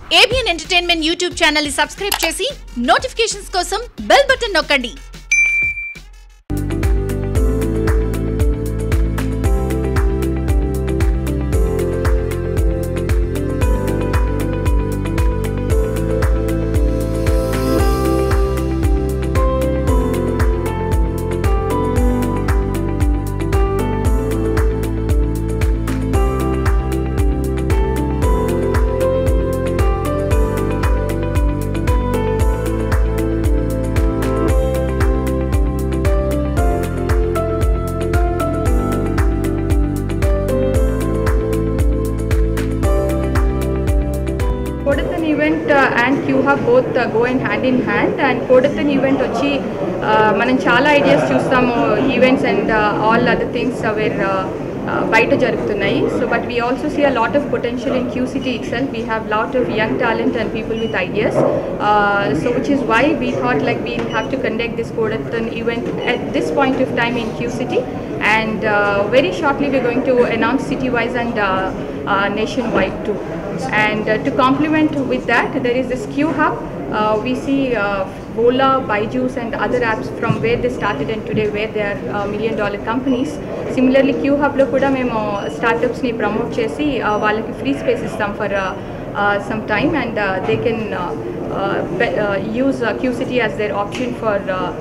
ABN Entertainment YouTube channel ni subscribe chesi notifications kosam bell button nokkandi. Event and Qhub both go in hand, and Kodathan event వచ్చి మనం చాలా ideas చూస్తాము events and all other things where బయట జరుగుతున్నాయి. So but we also see a lot of potential in Q City itself. We have lot of young talent and people with ideas, so which is why we thought like we have to conduct this Kodathan event at this point of time in Q City, and very shortly we're going to announce city-wise and nationwide too. And to complement with that, there is this Qhub. We see Ola, Byju's and other apps from where they started and today where they are $1 million companies. Similarly, Qhub lo kuda memo startups ni promote chesi vallaki free space istam for some time, and they can use Q City as their option for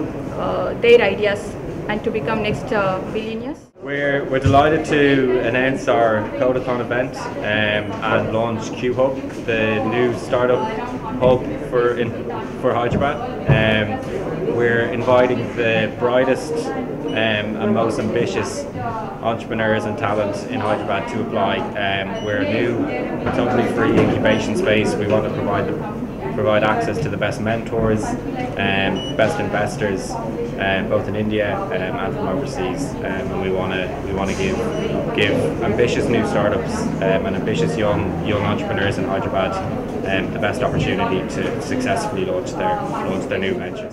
their ideas and to become next billionaires. We're delighted to announce our Kodathan event and launch Qhub, the new startup hub for Hyderabad. We're inviting the brightest and most ambitious entrepreneurs and talents in Hyderabad to apply. We're a new totally free incubation space. We want to provide access to the best mentors and best investors, both in India and from overseas, and we want to give ambitious new startups and ambitious young entrepreneurs in Hyderabad the best opportunity to successfully launch their new ventures.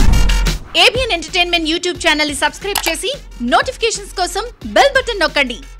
ABN Entertainment YouTube channel ni subscribe chesi notifications kosam bell button nokkandi.